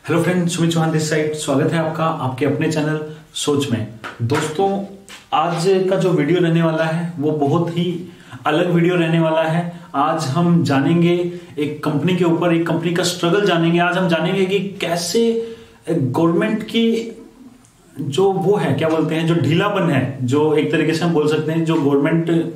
Hello friend, Sumit Chauhan this side. स्वागत है आपका आपके अपने चैनल सोच में। दोस्तों, आज का जो वीडियो रहने वाला है वो बहुत ही अलग वीडियो रहने वाला है। आज हम जानेंगे एक कंपनी के ऊपर, एक कंपनी का स्ट्रगल जानेंगे। आज हम जानेंगे कि कैसे गवर्नमेंट की जो वो है, क्या बोलते हैं, जो ढीलापन है, जो एक तरीके से हम बोल सकते हैं, जो गवर्नमेंट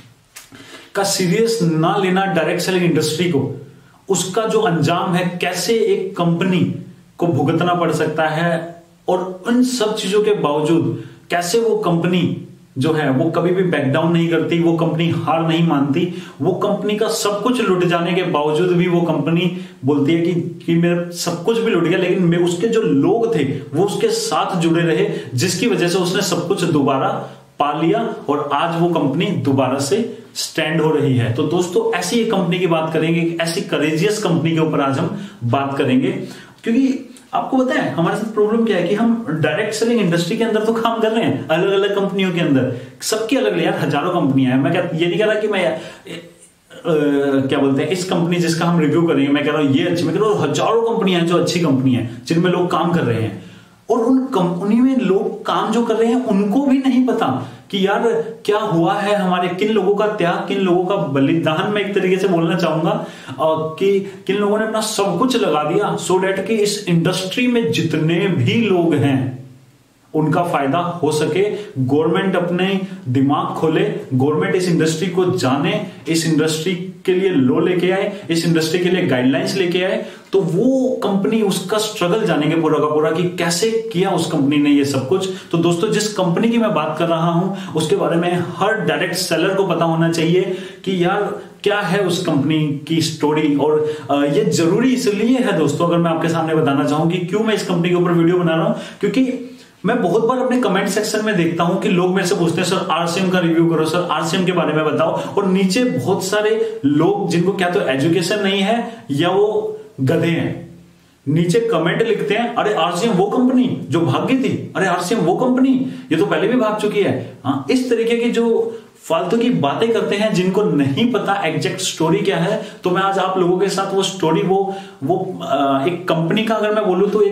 का सीरियस ना लेना डायरेक्ट सेलिंग इंडस्ट्री को, उसका जो अंजाम है, कैसे एक कंपनी को भुगतना पड़ सकता है। और उन सब चीजों के बावजूद कैसे वो कंपनी जो है वो कभी भी बैक डाउन नहीं करती, वो कंपनी हार नहीं मानती। वो कंपनी का सब कुछ लुट जाने के बावजूद भी वो कंपनी बोलती है कि मेरा सब कुछ भी लुट गया, लेकिन मैं उसके जो लोग थे वो उसके साथ जुड़े रहे, जिसकी वजह से उसने सब कुछ दोबारा पा लिया और आज वो कंपनी दोबारा से स्टैंड हो रही है। तो दोस्तों, ऐसी एक कंपनी की बात करेंगे, ऐसी करेजियस कंपनी के ऊपर आज हम बात करेंगे। क्योंकि आपको पता है हमारे साथ प्रॉब्लम क्या है कि हम डायरेक्ट सेलिंग इंडस्ट्री के अंदर तो काम कर रहे हैं, अलग अलग कंपनियों के अंदर, सबकी अलग यार हजारों कंपनियां हैं। मैं ये नहीं कह रहा कि मैं क्या बोलते हैं इस कंपनी जिसका हम रिव्यू करेंगे, मैं कह रहा हूं ये अच्छी, मैं कह रहा हूं हजारों कंपनियां हैं जो अच्छी कंपनी है, जिनमें लोग काम कर रहे हैं। और उन कंपनी में लोग काम जो कर रहे हैं उनको भी नहीं पता कि यार क्या हुआ है, हमारे किन लोगों का त्याग, किन लोगों का बलिदान, मैं एक तरीके से बोलना चाहूंगा कि किन लोगों ने अपना सब कुछ लगा दिया सो डैट कि इस इंडस्ट्री में जितने भी लोग हैं उनका फायदा हो सके। गवर्नमेंट अपने दिमाग खोले, गवर्नमेंट इस इंडस्ट्री को जाने, इस इंडस्ट्री के लिए लॉ लेके आए, इस इंडस्ट्री के लिए गाइडलाइंस लेके आए। तो वो कंपनी, उसका स्ट्रगल जानेंगे पूरा का पूरा कि कैसे किया उस कंपनी ने ये सब कुछ। तो दोस्तों, जिस कंपनी की मैं बात कर रहा हूं उसके बारे में हर डायरेक्ट सेलर को पता होना चाहिए कि यार क्या है उस कंपनी की स्टोरी। और ये जरूरी इसलिए है दोस्तों, अगर मैं आपके सामने बताना चाहूं कि क्यों मैं इस कंपनी के ऊपर वीडियो बना रहा हूं, क्योंकि मैं बहुत बार अपने कमेंट सेक्शन में देखता हूं कि लोग मेरे से पूछते हैं सर आरसीएम का रिव्यू करो, सर आरसीएम के बारे में बताओ। और नीचे बहुत सारे लोग जिनको क्या तो एजुकेशन नहीं है या वो गधे हैं, नीचे कमेंट लिखते हैं, अरे आरसीएम वो कंपनी जो भाग गई थी, अरे आरसीएम वो कंपनी ये तो पहले भी भाग चुकी है। हाँ, इस तरीके की जो फालतू की बातें करते हैं, जिनको नहीं पता एग्जैक्ट स्टोरी क्या है। तो मैं आज आप लोगों के साथ वो स्टोरी, वो एक कंपनी का अगर मैं बोलूं तो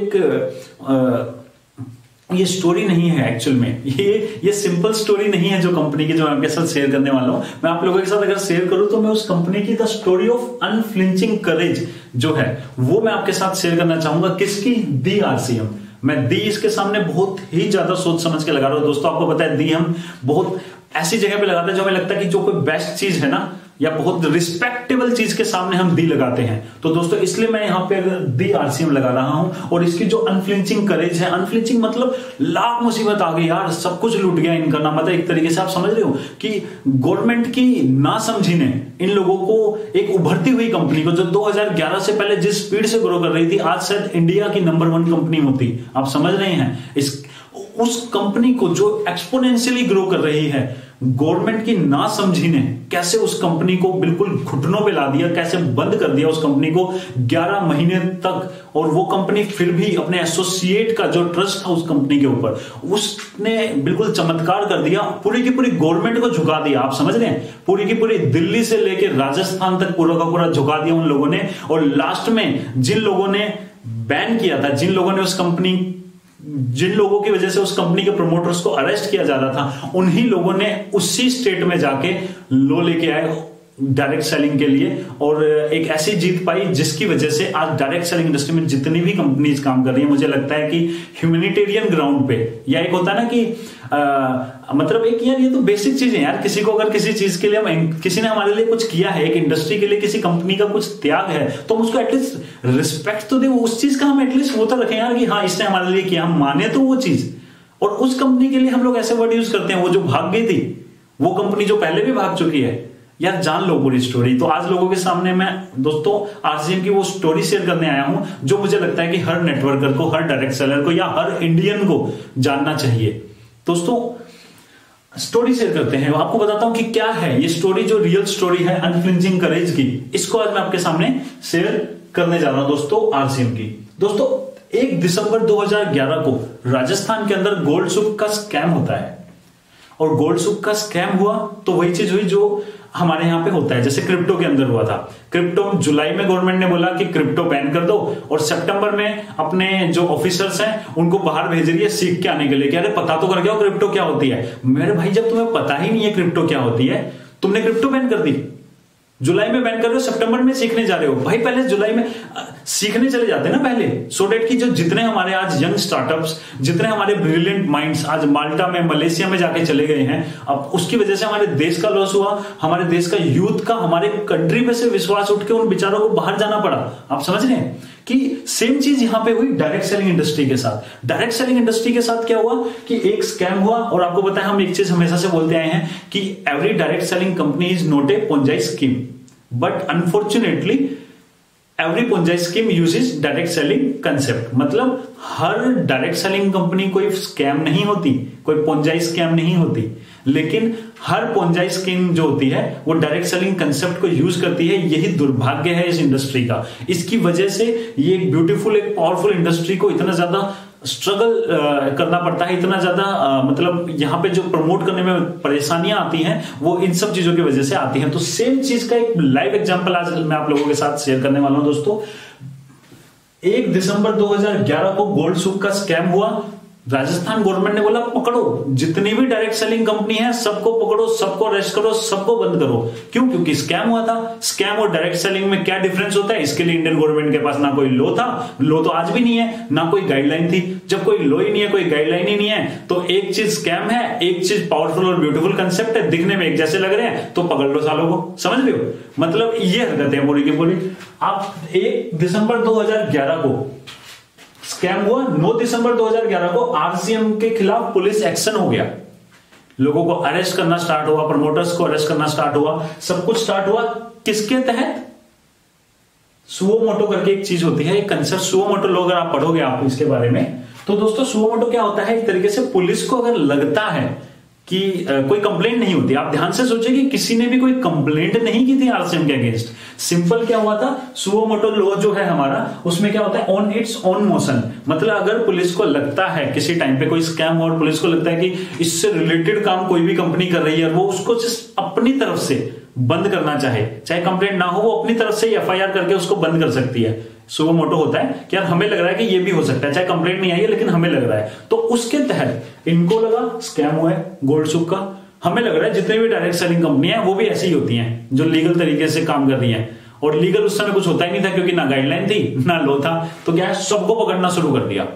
एक ये स्टोरी नहीं है एक्चुअल में, ये सिंपल स्टोरी नहीं है जो कंपनी की, जो मैं आपके साथ शेयर करने वाला हूं। मैं आप लोगों के साथ अगर शेयर करूं तो मैं उस कंपनी की the story of unflinching courage जो है वो मैं आपके साथ शेयर करना चाहूंगा। किसकी? The RCM. मैं दी इसके सामने बहुत ही ज्यादा सोच समझ के लगा रहा हूं दोस्तों। आपको पता है दी हम बहुत ऐसी जगह पे लगाते हैं जो हमें लगता है कि जो कोई बेस्ट चीज है ना, या बहुत रिस्पेक्टेबल चीज के सामने हम दी लगाते हैं। तो दोस्तों, इसलिए मैं यहां पे दी आरसीएम लगा रहा हूं। और इसकी जो अनफ्लिंचिंग करेज है, अनफ्लिंचिंग मतलब लाख मुसीबत आ गई यार, सब कुछ लूट गया इनका नाम, मतलब एक तरीके से आप समझ रहे हो कि गवर्नमेंट की ना समझी ने इन लोगों को, एक उभरती हुई कंपनी को जो 2011 से पहले जिस स्पीड से ग्रो कर रही थी, आज शायद इंडिया की नंबर 1 कंपनी होती। आप समझ रहे हैं उस कंपनी को जो एक्सपोनेंशियली ग्रो कर रही है, गवर्नमेंट की ना समझी ने कैसे उस कंपनी को बिल्कुल घुटनों पे ला दिया, कैसे बंद कर दिया उस कंपनी को 11 महीने तक। और वो कंपनी फिर भी अपने एसोसिएट का जो ट्रस्ट था उस कंपनी के ऊपर, उसने बिल्कुल चमत्कार कर दिया, पूरी की पूरी गवर्नमेंट को झुका दिया। आप समझ रहे हैं, पूरी की पूरी दिल्ली से लेकर राजस्थान तक पूरा का पूरा झुका दिया उन लोगों ने। और लास्ट में जिन लोगों ने बैन किया था, जिन लोगों ने उस कंपनी, जिन लोगों की वजह से उस कंपनी के प्रमोटर्स को अरेस्ट किया जा रहा था, उन्हीं लोगों ने उसी स्टेट में जाके लॉ लेके आए डायरेक्ट सेलिंग के लिए। और एक ऐसी जीत पाई जिसकी वजह से आज डायरेक्ट सेलिंग इंडस्ट्री में जितनी भी कंपनीज काम कर रही है, मुझे लगता है कि ह्यूमैनिटेरियन ग्राउंड पे, या एक होता है ना कि मतलब एक यार ये तो बेसिक चीज है यार, किसी को अगर किसी चीज के लिए, किसी ने हमारे लिए कुछ किया है, एक इंडस्ट्री के लिए किसी कंपनी का कुछ त्याग है, तो हम उसको एटलीस्ट रिस्पेक्ट तो दे, उस चीज का हम एटलीस्ट वो तो रखें यार कि हाँ इसने हमारे लिए किया, हम माने तो वो चीज। और उस कंपनी के लिए हम लोग ऐसे वर्ड यूज करते हैं, वो जो भाग गई थी, वो कंपनी जो पहले भी भाग चुकी है। यार जान लो पूरी स्टोरी। तो आज लोगों के सामने मैं दोस्तों आरसीएम की वो स्टोरी शेयर करने आया हूं जो मुझे लगता है कि हर नेटवर्कर को, हर डायरेक्ट सेलर को या हर इंडियन को जानना चाहिए। दोस्तों, स्टोरी शेयर करते हैं, आपको बताता हूं कि क्या है ये स्टोरी, जो रियल स्टोरी है अनफ्लिंचिंग करेज की, इसको आज मैं आपके सामने शेयर करने जा रहा हूं दोस्तों आरसीएम की। दोस्तों, 1 दिसंबर 2011 को राजस्थान के अंदर गोल्ड सुक का स्कैम होता है। और गोल्ड सुक का स्कैम हुआ तो वही चीज हुई जो हमारे यहाँ पे होता है, जैसे क्रिप्टो के अंदर हुआ था। क्रिप्टो जुलाई में गवर्नमेंट ने बोला कि क्रिप्टो बैन कर दो, और सितंबर में अपने जो ऑफिसर्स हैं उनको बाहर भेज रही है सीख के आने के लिए कि अरे पता तो कर गया क्रिप्टो क्या होती है। मेरे भाई जब तुम्हें पता ही नहीं है क्रिप्टो क्या होती है, तुमने क्रिप्टो बैन कर दी, जुलाई में बैन कर रहे हो, सितंबर में सीखने जा रहे हो। भाई पहले जुलाई में सीखने चले जाते ना पहले, सो डेट की जो जितने हमारे आज यंग स्टार्टअप्स, जितने हमारे ब्रिलियंट माइंड्स आज माल्टा में, मलेशिया में जाके चले गए हैं, अब उसकी वजह से हमारे देश का लॉस हुआ, हमारे देश का यूथ का हमारे कंट्री पे से विश्वास उठ के उन बेचारों को बाहर जाना पड़ा। आप समझ रहे हैं कि सेम चीज यहां पे हुई डायरेक्ट सेलिंग इंडस्ट्री के साथ। डायरेक्ट सेलिंग इंडस्ट्री के साथ क्या हुआ कि एक स्कैम हुआ, और आपको पता है हम एक चीज हमेशा से बोलते आए हैं कि every direct selling company is not a ponzi scheme, but unfortunately every ponzi scheme uses direct selling concept. मतलब हर डायरेक्ट सेलिंग कंपनी कोई स्कैम नहीं होती, कोई पोंजाई स्कैम नहीं होती, लेकिन हर पोंजाई स्कीम जो होती है वो डायरेक्ट सेलिंग कंसेप्ट को यूज करती है। यही दुर्भाग्य है इस इंडस्ट्री का। इसकी वजह से ये एक ब्यूटीफुल, एक पावरफुल इंडस्ट्री को इतना ज्यादा स्ट्रगल करना पड़ता है, इतना ज्यादा मतलब यहाँ पे जो प्रमोट करने में परेशानियां आती हैं वो इन सब चीजों की वजह से आती हैं। तो सेम चीज का एक लाइव एग्जांपल आज मैं आप लोगों के साथ शेयर करने वाला हूं दोस्तों। 1 दिसंबर 2011 को गोल्ड सुक का स्कैम हुआ। राजस्थान गवर्नमेंट ने बोला पकड़ो, जितनी भी डायरेक्ट सेलिंग कंपनी है सबको पकड़ो, सबको अरेस्ट करो, सबको बंद करो। क्यों? क्योंकि स्कैम हुआ था। स्कैम और डायरेक्ट सेलिंग में क्या डिफरेंस होता है, इसके लिए इंडियन गवर्नमेंट के पास ना कोई लॉ था, लॉ तो आज भी नहीं है, ना कोई गाइडलाइन थी। जब कोई लॉ ही नहीं है, कोई गाइडलाइन ही नहीं है, तो एक चीज स्कैम है, एक चीज पावरफुल और ब्यूटीफुल कंसेप्ट है, दिखने में एक जैसे लग रहे हैं, तो पकड़ लो सालों को। समझ रहे हो? मतलब ये हरकत है पूरी की पूरी। आप 1 दिसंबर 2011 को स्कैम हुआ, 9 दिसंबर 2011 को आरसीएम के खिलाफ पुलिस एक्शन हो गया, लोगों को अरेस्ट करना स्टार्ट हुआ, प्रमोटर्स को अरेस्ट करना स्टार्ट हुआ, सब कुछ स्टार्ट हुआ किसके तहत? सुओ मोटो करके एक चीज होती है, एक कंसेप्ट सुओ मोटो लो, अगर आप पढ़ोगे आप इसके बारे में, तो दोस्तों सुओ मोटो क्या होता है? एक तरीके से पुलिस को अगर लगता है कि कोई कंप्लेंट नहीं होती, आप ध्यान से सोचिए कि किसी ने भी कोई कंप्लेंट नहीं की थी आरसीएम के अगेंस्ट। सिंपल क्या हुआ था, सुओ मोटो लॉ जो है हमारा, उसमें क्या होता है, ऑन इट्स ऑन मोशन। मतलब अगर पुलिस को लगता है किसी टाइम पे कोई स्कैम और पुलिस को लगता है कि इससे रिलेटेड काम कोई भी कंपनी कर रही है, वो उसको अपनी तरफ से बंद करना चाहे कंप्लेंट ना हो, वो अपनी तरफ से एफआईआर करके उसको बंद कर सकती है। सुओ मोटो होता है कि यार हमें लग रहा है कि ये भी हो सकता है, चाहे कंप्लेंट नहीं आई है लेकिन हमें लग रहा है, तो उसके तहत इनको लगा स्कैम हुआ है गोल्ड सुक का। हमें लग रहा है जितने भी डायरेक्ट सेलिंग कंपनियां हैं वो भी ऐसी ही होती हैं जो लीगल तरीके से काम कर रही हैं, और लीगल उस समय कुछ होता ही नहीं था क्योंकि ना गाइडलाइन थी ना लॉ था, तो क्या है, सबको पकड़ना शुरू कर दिया।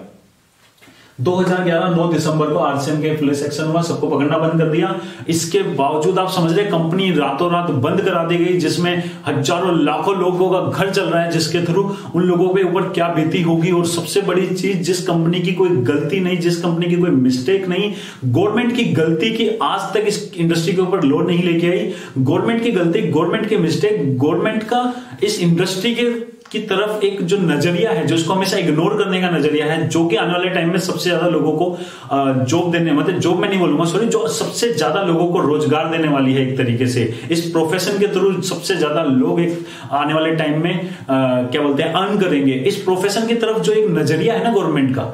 2011 9 दिसंबर को आरसीएम के पुलिस एक्शन हुआ, सबको पकड़ना बंद कर दिया। इसके बावजूद आप समझ रहे कंपनी रातों रात बंद करा दी गई, जिसमें हजारों लाखों लोगों का घर चल रहा है, जिसके थ्रू उन लोगों के ऊपर क्या बीती होगी। और सबसे बड़ी चीज, जिस कंपनी की कोई गलती नहीं, जिस कंपनी की कोई मिस्टेक नहीं, गवर्नमेंट की गलती की आज तक इस इंडस्ट्री के ऊपर लॉ नहीं लेके आई। गवर्नमेंट की गलती, गवर्नमेंट की मिस्टेक, गवर्नमेंट का इस इंडस्ट्री की तरफ एक जो नजरिया है, जो इसको हमेशा इग्नोर करने का नजरिया है, जो कि आने वाले टाइम में सबसे ज्यादा लोगों को जॉब देने, मतलब जॉब में नहीं बोलूंगा सॉरी, जो सबसे ज्यादा लोगों को रोजगार देने वाली है एक तरीके से। इस प्रोफेशन के थ्रू सबसे ज्यादा लोग एक आने वाले टाइम में क्या बोलते हैं, अर्न करेंगे। इस प्रोफेशन की तरफ जो एक नजरिया है ना गवर्नमेंट का,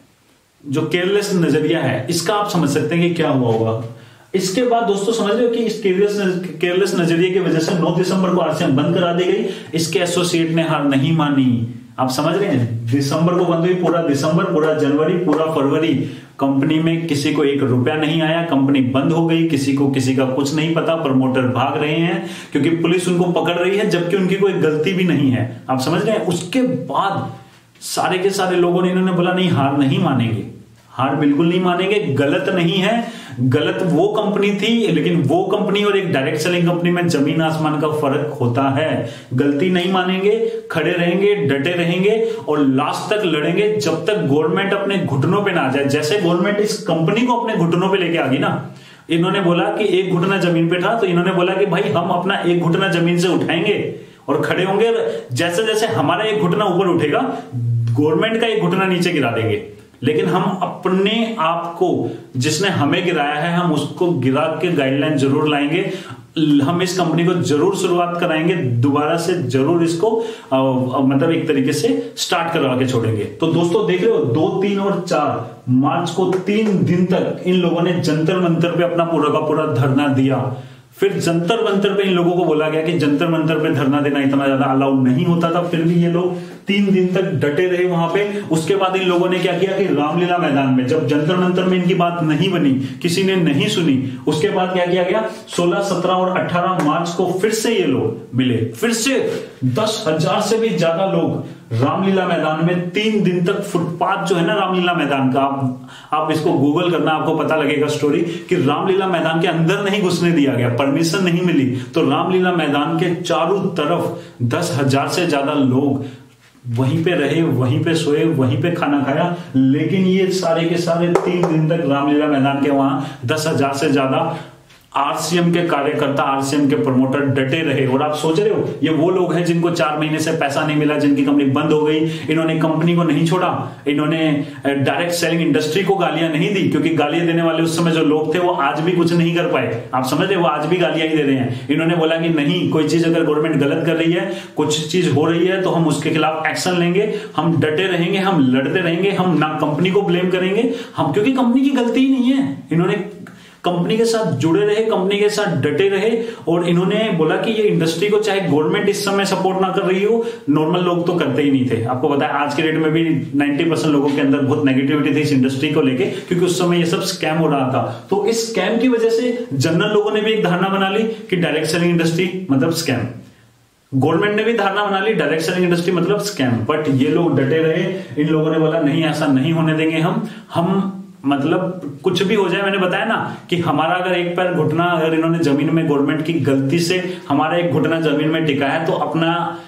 जो केयरलेस नजरिया है, इसका आप समझ सकते हैं कि क्या हुआ होगा। इसके बाद दोस्तों समझ रहे हो कि इस केयरलेस नजरिए की वजह से 9 दिसंबर को आरसीएम बंद करा दी गई। इसके एसोसिएट ने हार नहीं मानी। आप समझ रहे हैं, दिसंबर को बंद हुई, पूरा दिसंबर, पूरा जनवरी, पूरा फरवरी कंपनी में किसी को 1 रुपया नहीं आया, कंपनी बंद हो गई, किसी को किसी का कुछ नहीं पता, प्रमोटर भाग रहे हैं क्योंकि पुलिस उनको पकड़ रही है जबकि उनकी कोई गलती भी नहीं है। आप समझ रहे हैं। उसके बाद सारे के सारे लोगों ने इन्होंने बोला नहीं, हार नहीं मानेंगे, हार बिल्कुल नहीं मानेंगे, गलत नहीं है, गलत वो कंपनी थी, लेकिन वो कंपनी और एक डायरेक्ट सेलिंग कंपनी में जमीन आसमान का फर्क होता है। गलती नहीं मानेंगे, खड़े रहेंगे, डटे रहेंगे और लास्ट तक लड़ेंगे जब तक गवर्नमेंट अपने घुटनों पे ना आ जाए। जैसे गवर्नमेंट इस कंपनी को अपने घुटनों पे लेके आ गई ना, इन्होंने बोला कि एक घुटना जमीन पे था, तो इन्होंने बोला कि भाई हम अपना एक घुटना जमीन से उठाएंगे और खड़े होंगे। जैसे जैसे हमारा एक घुटना ऊपर उठेगा, गवर्नमेंट का एक घुटना नीचे गिरा देंगे, लेकिन हम अपने आप को, जिसने हमें गिराया है, हम उसको गिरा के गाइडलाइन जरूर लाएंगे। हम इस कंपनी को जरूर शुरुआत कराएंगे, दोबारा से जरूर इसको मतलब एक तरीके से स्टार्ट करवा के छोड़ेंगे। तो दोस्तों देख रहे हो, 2, 3 और 4 मार्च को 3 दिन तक इन लोगों ने जंतर मंतर पे अपना पूरा का पूरा धरना दिया। फिर जंतर मंतर पे इन लोगों को बोला गया कि जंतर मंतर पे धरना देना इतना ज्यादा अलाउड नहीं होता था, फिर भी ये लोग 3 दिन तक डटे रहे वहां पे। उसके बाद इन लोगों ने क्या किया कि रामलीला मैदान में, जब जंतर मंतर में इनकी बात नहीं बनी, किसी ने नहीं सुनी, उसके बाद क्या किया गया 16, 17 और 18 मार्च को फिर से ये लोग मिले। फिर से 10,000 से भी ज्यादा लोग रामलीला मैदान में 3 दिन तक, फुटपाथ जो है ना रामलीला मैदान का, आप इसको गूगल करना, आपको पता लगेगा स्टोरी कि रामलीला मैदान के अंदर नहीं घुसने दिया गया, परमिशन नहीं मिली। तो रामलीला मैदान के चारों तरफ 10,000 से ज्यादा लोग वहीं पे रहे, वहीं पे सोए, वहीं पे खाना खाया। लेकिन ये सारे के सारे 3 दिन तक रामलीला मैदान के वहां 10,000 से ज्यादा आरसीएम के कार्यकर्ता, आरसीएम के प्रमोटर डटे रहे। और आप सोच रहे हो ये वो लोग हैं जिनको 4 महीने से पैसा नहीं मिला, जिनकी कंपनी बंद हो गई। इन्होंने कंपनी को नहीं छोड़ा, इन्होंने डायरेक्ट सेलिंग इंडस्ट्री को गालियां नहीं दी, क्योंकि गालियां देने वाले उस समय जो लोग थे वो आज भी कुछ नहीं कर पाए। आप समझ रहे, वो आज भी गालियां ही दे रहे हैं। इन्होंने बोला कि नहीं, कोई चीज अगर गवर्नमेंट गलत कर रही है, कुछ चीज हो रही है, तो हम उसके खिलाफ एक्शन लेंगे, हम डटे रहेंगे, हम लड़ते रहेंगे, हम ना कंपनी को ब्लेम करेंगे, हम, क्योंकि कंपनी की गलती ही नहीं है। इन्होंने कंपनी के साथ जुड़े रहे, कंपनी के साथ डटे रहे। और इन्होंने बोला कि ये इंडस्ट्री को चाहे गवर्नमेंट इस समय सपोर्ट ना कर रही हो, नॉर्मल लोग तो करते ही नहीं थे। आपको पता है आज के डेट में भी 90% लोगों के अंदर बहुत नेगेटिविटी थी इस इंडस्ट्री को लेके, क्योंकि उस समय ये सब स्कैम हो रहा था। तो इस स्कैम की वजह से जनरल लोगों ने भी एक धारणा बना ली कि डायरेक्ट सेलिंग इंडस्ट्री मतलब स्कैम, गवर्नमेंट ने भी धारणा बना ली डायरेक्ट सेलिंग इंडस्ट्री मतलब स्कैम। बट ये लोग डटे रहे। इन लोगों ने बोला नहीं, ऐसा नहीं होने देंगे हम मतलब कुछ भी हो जाए। मैंने बताया ना कि हमारा अगर एक पैर घुटना, अगर इन्होंने जमीन में, गवर्नमेंट की गलती से हमारा एक घुटना जमीन में टिका है, तो अपना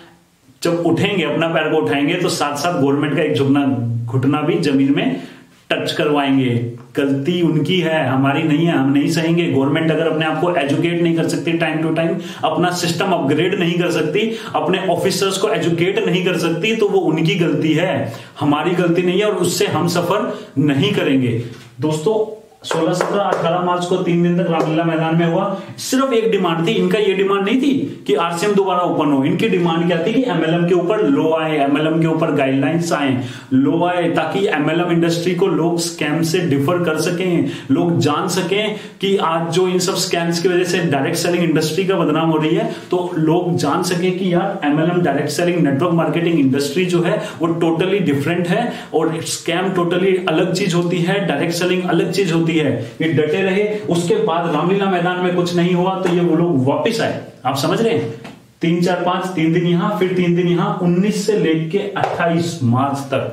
जब उठेंगे, अपना पैर को उठाएंगे, तो साथ साथ गवर्नमेंट का एक घुटना भी जमीन में टच करवाएंगे। गलती उनकी है, हमारी नहीं है, हम नहीं सहेंगे। गवर्नमेंट अगर अपने आप को एजुकेट नहीं कर सकती टाइम टू टाइम, अपना सिस्टम अपग्रेड नहीं कर सकती, अपने ऑफिसर्स को एजुकेट नहीं कर सकती, तो वो उनकी गलती है, हमारी गलती नहीं है। और उससे हम सफर नहीं करेंगे। दोस्तों 16, 17, 18 मार्च को 3 दिन तक रामलीला मैदान में हुआ। सिर्फ एक डिमांड थी इनका, ये डिमांड नहीं थी कि आरसीएम दोबारा ओपन हो। इनकी डिमांड क्या थी कि एमएलएम के ऊपर लॉ आए, एमएलएम के ऊपर गाइडलाइंस आए, लॉ आए, ताकि एमएलएम इंडस्ट्री को लोग स्कैम से डिफर कर सकें, लोग जान सकें कि आज जो इन सब स्कैम्स की वजह से डायरेक्ट सेलिंग इंडस्ट्री का बदनाम हो रही है, तो लोग जान सके कि यार MLM direct selling network marketing industry जो है वो टोटली डिफरेंट है, और स्कैम टोटली अलग चीज होती है, डायरेक्ट सेलिंग अलग चीज होती है। ये डटे रहे। उसके बाद रामलीला मैदान में कुछ नहीं हुआ, तो ये वो लोग वापिस आए। आप समझ रहे हैं, 3, 4, 5, 3 दिन यहां, फिर 3 दिन यहां। 19 से लेके 28 मार्च तक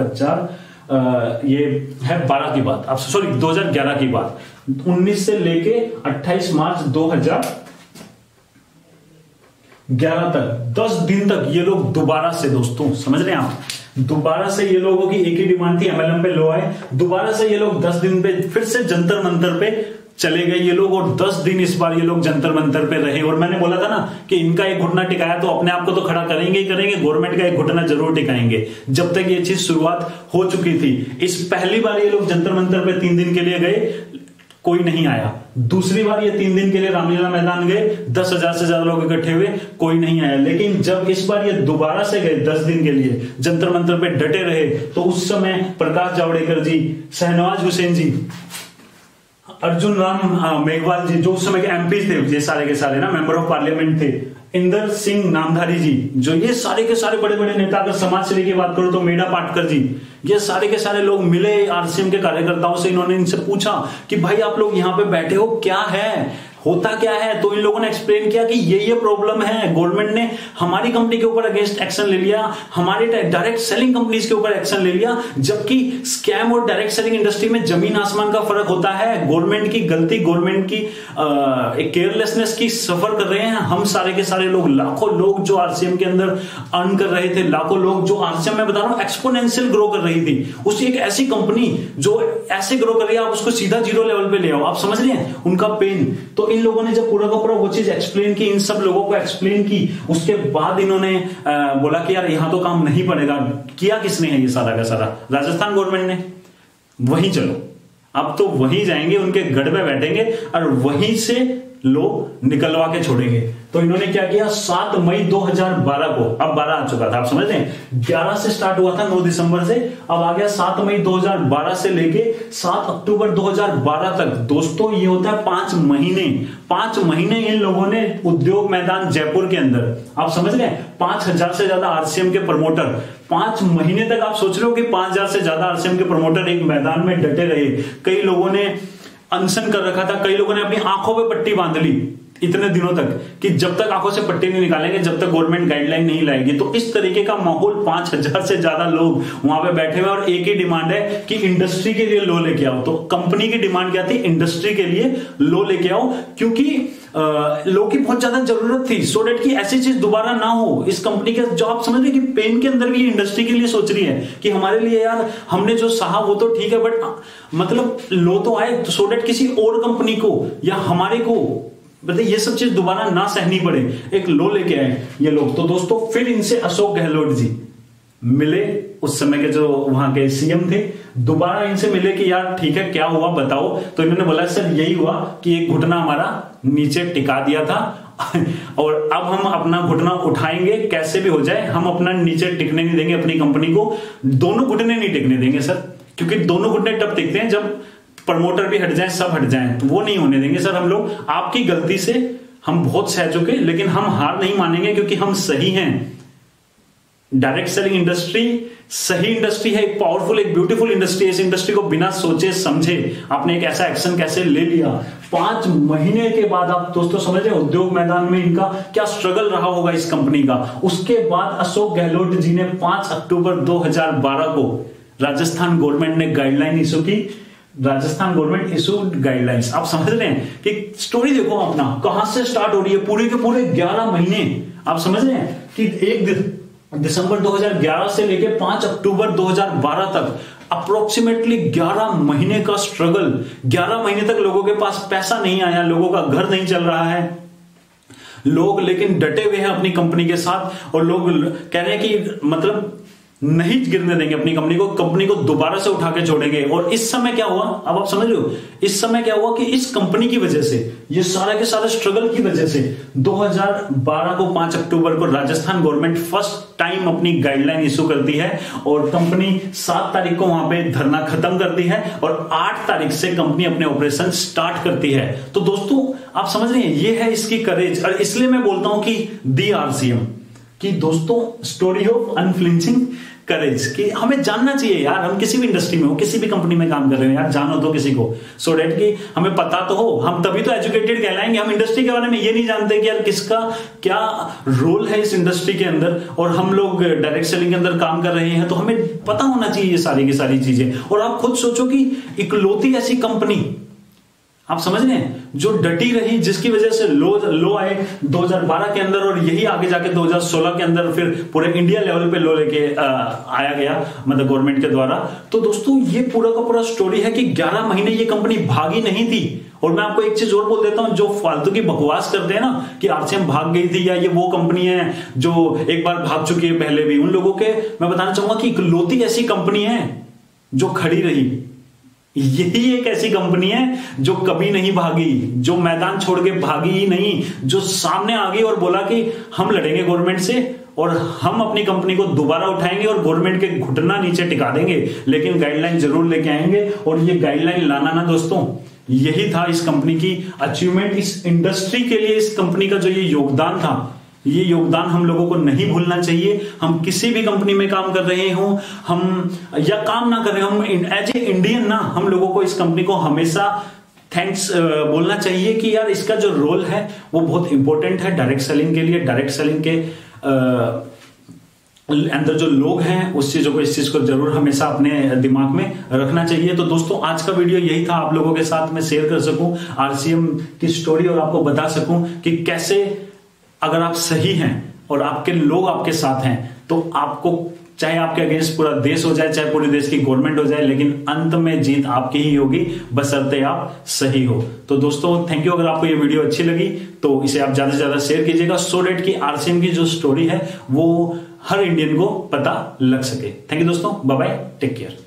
2000 ये है 12 की बात, आप सॉरी 2011 की बात। 19 से लेके 28 मार्च 2011 तक 10 दिन तक ये लोग दोबारा से, दोस्तों समझ रहे हैं आप, दोबारा से ये लोगों की एक ही डिमांड थी, एमएलएम पे लो आए। दोबारा से ये लोग 10 दिन पे फिर से जंतर मंतर पे चले गए ये लोग, और 10 दिन इस बार ये लोग जंतर मंतर पे रहे। और मैंने बोला था ना कि इनका एक घुटना टिकाया तो अपने आप को तो खड़ा करेंगे ही करेंगे, गवर्नमेंट का एक घुटना जरूर टिकाएंगे। जब तक ये चीज शुरुआत हो चुकी थी, इस पहली बार ये लोग जंतर मंतर पे 3 दिन के लिए गए, कोई नहीं आया। दूसरी बार ये 3 दिन के लिए रामलीला मैदान गए, 10,000 से ज्यादा लोग इकट्ठे हुए, कोई नहीं आया। लेकिन जब इस बार ये दोबारा से गए 10 दिन के लिए, जंतर मंतर पे डटे रहे, तो उस समय प्रकाश जावड़ेकर जी, शहनवाज हुसैन जी, अर्जुन राम मेघवाल जी, जो उस समय के एमपी थे, ये सारे के सारे ना मेंबर ऑफ पार्लियामेंट थे, इंदर सिंह नामधारी जी, जो ये सारे के सारे बड़े बड़े नेता, अगर समाज सेवी की बात करो तो मेधा पाटकर जी, ये सारे के सारे लोग मिले आरसीएम के कार्यकर्ताओं से। इन्होंने इनसे पूछा कि भाई आप लोग यहाँ पे बैठे हो, क्या है, होता क्या है? तो इन लोगों ने एक्सप्लेन किया कि ये प्रॉब्लम है, गवर्नमेंट ने हमारी कंपनी के ऊपर अगेंस्ट एक्शन ले लिया, हमारे डायरेक्ट सेलिंग कंपनीज के ऊपर एक्शन ले लिया, जबकि स्कैम और डायरेक्ट सेलिंग इंडस्ट्री में जमीन आसमान का फर्क होता है। गवर्नमेंट की गलती, गवर्नमेंट की एक केयरलेसनेस की सफर कर रहे हैं हम सारे के सारे लोग। लाखों लोग जो आरसीएम के अंदर अर्न कर रहे थे, लाखों लोग जो आरसीएम में बता रहा हूं एक्सपोनेंशियल ग्रो कर रही थी, उसकी एक ऐसी कंपनी जो ऐसे ग्रो कर रही है, आप उसको सीधा 0 लेवल पे ले आओ। आप समझ रहे हैं उनका पेन? तो इन लोगों ने जब पूरा का पूरा वो चीज एक्सप्लेन की, इन सब लोगों को एक्सप्लेन की, उसके बाद इन्होंने बोला कि यार यहां तो काम नहीं पड़ेगा। किया किसने है ये सारा का सारा? राजस्थान गवर्नमेंट ने। वहीं चलो, अब तो वहीं जाएंगे, उनके गढ़ में बैठेंगे और वहीं से लोग निकलवा के छोड़ेंगे। तो इन्होंने क्या किया, 7 मई 2012 को, अब 12 आ चुका था, आप समझ रहे हैं, 11 से स्टार्ट हुआ था 9 दिसंबर से, अब आ गया 7 मई 2012 से लेके 7 अक्टूबर 2012 तक। दोस्तों ये होता है 5 महीने। 5 महीने इन लोगों ने उद्योग मैदान जयपुर के अंदर, आप समझ रहे हैं, 5000 से ज्यादा आरसीएम के प्रमोटर 5 महीने तक, आप सोच रहे हो कि 5000 से ज्यादा आरसीएम के प्रमोटर एक मैदान में डटे रहे। कई लोगों ने अनशन कर रखा था, कई लोगों ने अपनी आंखों पे पट्टी बांध ली इतने दिनों तक कि जब तक आंखों से पट्टी नहीं निकालेंगे, जब तक गवर्नमेंट गाइडलाइन नहीं लाएगी। तो इस तरीके का माहौल, 5000 से ज्यादा लोग वहां पे बैठे हुए, और एक ही डिमांड है कि इंडस्ट्री के लिए लो लेके आओ। तो कंपनी की डिमांड क्या थी, इंडस्ट्री के लिए लो लेके आओ, क्योंकि लो की बहुत ज्यादा जरूरत थी, सो डेट कि ऐसी चीज दोबारा ना हो। इस कंपनी के जो आप समझ रहे कि पेन के अंदर भी इंडस्ट्री के लिए सोच रही है कि हमारे लिए यार हमने जो सहा वो तो ठीक है, बट मतलब लो तो आए, सो डेट किसी और कंपनी को या हमारे को मतलब ये सब चीज दोबारा ना सहनी पड़े, एक लो लेके आए ये लोग। तो दोस्तों फिर इनसे अशोक गहलोत जी मिले, उस समय के जो वहां के सीएम थे, दोबारा इनसे मिले कि यार ठीक है क्या हुआ बताओ। तो इन्होंने बोला सर यही हुआ कि एक घुटना हमारा नीचे टिका दिया था और अब हम अपना घुटना उठाएंगे, कैसे भी हो जाए हम अपना नीचे टिकने नहीं देंगे, अपनी कंपनी को दोनों घुटने नहीं टिकने देंगे सर, क्योंकि दोनों घुटने तब टिकते हैं जब प्रमोटर भी हट जाए, सब हट जाए, तो वो नहीं होने देंगे सर हम लोग। आपकी गलती से हम बहुत सह चुके, लेकिन हम हार नहीं मानेंगे क्योंकि हम सही हैं। डायरेक्ट सेलिंग इंडस्ट्री सही इंडस्ट्री है, एक पावरफुल, एक ब्यूटीफुल इंडस्ट्री है। इस इंडस्ट्री को बिना सोचे समझे आपने एक ऐसा एक्शन कैसे ले लिया। 5 महीने के बाद आप दोस्तों समझ रहे उद्योग मैदान में इनका क्या स्ट्रगल रहा होगा इस कंपनी का। उसके बाद अशोक गहलोत जी ने 5 अक्टूबर 2012 को राजस्थान गवर्नमेंट ने गाइडलाइन इशू की, राजस्थान गवर्नमेंट इशूड गाइडलाइंस। आप समझ रहे हैं कि स्टोरी देखो अपना कहां से स्टार्ट हो रही है, पूरे के पूरे 11 महीने। आप समझ रहे हैं कि 1 दिसंबर 2011 से लेके 5 अक्टूबर 2012 तक अप्रोक्सीमेटली 11 महीने का स्ट्रगल। 11 महीने तक लोगों के पास पैसा नहीं आया, लोगों का घर नहीं चल रहा है, लोग लेकिन डटे हुए हैं अपनी कंपनी के साथ, और लोग कह रहे हैं कि मतलब नहीं गिरने देंगे अपनी कंपनी को दोबारा से उठा के छोड़ेंगे। और इस समय क्या हुआ, अब आप समझ रहे हो, इस समय क्या हुआ कि इस कंपनी की वजह से, ये सारे के सारे स्ट्रगल की वजह से 2012 को 5 अक्टूबर को राजस्थान गवर्नमेंट फर्स्ट टाइम अपनी गाइडलाइन इशू करती है, और कंपनी 7 तारीख को वहां पे धरना खत्म करती है, और 8 तारीख से कंपनी अपने ऑपरेशन स्टार्ट करती है। तो दोस्तों आप समझ रहे हैं ये है इसकी करेज। और इसलिए मैं बोलता हूं कि दी आरसीएम कि दोस्तों स्टोरी ऑफ अनफ्लिंचिंग करेज, कि हमें जानना चाहिए यार, हम किसी भी इंडस्ट्री में हो, किसी भी कंपनी में काम कर रहे हो यार, जानो तो किसी को, सो डेट कि हमें पता तो हो, हम तभी तो एजुकेटेड कहलाएंगे। हम इंडस्ट्री के बारे में ये नहीं जानते कि यार किसका क्या रोल है इस इंडस्ट्री के अंदर, और हम लोग डायरेक्ट सेलिंग के अंदर काम कर रहे हैं, तो हमें पता होना चाहिए ये सारी की सारी चीजें। और आप खुद सोचो कि इकलौती ऐसी कंपनी, आप समझ रहे हैं, जो डटी रही, जिसकी वजह से लो आए 2012 के अंदर, और यही आगे जाके 2016 के अंदर फिर पूरे इंडिया लेवल पे लो लेके आया गया, मतलब गवर्नमेंट के द्वारा। तो दोस्तों ये पूरा का पूरा स्टोरी है कि 11 महीने ये कंपनी भागी नहीं थी। और मैं आपको एक चीज और बोल देता हूं, जो फालतू की बकवास करते हैं ना कि आरसीएम भाग गई थी या ये वो कंपनी है जो एक बार भाग चुकी है पहले भी, उन लोगों के मैं बताना चाहूंगा कि इकलौती ऐसी कंपनी है जो खड़ी रही। यही एक ऐसी कंपनी है जो कभी नहीं भागी, जो मैदान छोड़ के भागी ही नहीं, जो सामने आ गई और बोला कि हम लड़ेंगे गवर्नमेंट से और हम अपनी कंपनी को दोबारा उठाएंगे और गवर्नमेंट के घुटना नीचे टिका देंगे, लेकिन गाइडलाइन जरूर लेके आएंगे। और ये गाइडलाइन लाना ना दोस्तों, यही था इस कंपनी की अचीवमेंट, इस इंडस्ट्री के लिए इस कंपनी का जो ये योगदान था, ये योगदान हम लोगों को नहीं भूलना चाहिए। हम किसी भी कंपनी में काम कर रहे हो, हम या काम ना कर रहे हो, हम एज ए इंडियन ना, हम लोगों को इस कंपनी को हमेशा थैंक्स बोलना चाहिए कि यार इसका जो रोल है वो बहुत इंपॉर्टेंट है डायरेक्ट सेलिंग के लिए। डायरेक्ट सेलिंग के अंदर जो लोग हैं उस चीजों को, इस चीज को जरूर हमेशा अपने दिमाग में रखना चाहिए। तो दोस्तों आज का वीडियो यही था, आप लोगों के साथ मैं शेयर कर सकूं आरसीएम की स्टोरी और आपको बता सकूं कि कैसे अगर आप सही हैं और आपके लोग आपके साथ हैं तो आपको, चाहे आपके अगेंस्ट पूरा देश हो जाए, चाहे पूरे देश की गवर्नमेंट हो जाए, लेकिन अंत में जीत आपकी ही होगी, बशर्ते आप सही हो। तो दोस्तों थैंक यू। अगर आपको ये वीडियो अच्छी लगी तो इसे आप ज्यादा से ज्यादा शेयर कीजिएगा, सो डेट कि आरसीएम की जो स्टोरी है वो हर इंडियन को पता लग सके। थैंक यू दोस्तों, बाय बाय, टेक केयर।